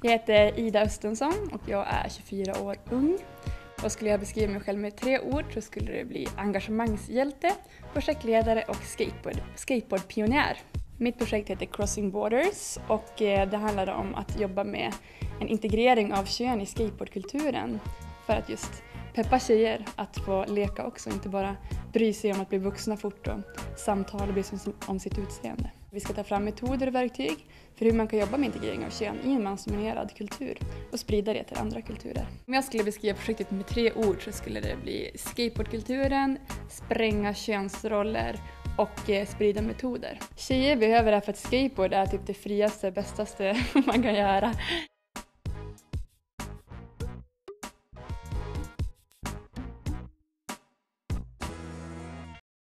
Jag heter Ida Östensson och jag är 24 år ung. Och skulle jag beskriva mig själv med 3 ord så skulle det bli engagemangshjälte, projektledare och skateboardpionjär. Mitt projekt heter Crossing Borders och det handlar om att jobba med en integrering av kön i skateboardkulturen för att just peppa tjejer att få leka också, inte bara bry sig om att bli vuxna fort och samtala och bry sig om sitt utseende. Vi ska ta fram metoder och verktyg för hur man kan jobba med integrering av kön i en mansdominerad kultur och sprida det till andra kulturer. Om jag skulle beskriva projektet med 3 ord så skulle det bli skateboardkulturen, spränga könsroller och sprida metoder. Tjejer behöver det för att skateboard är typ det friaste, bästaste man kan göra.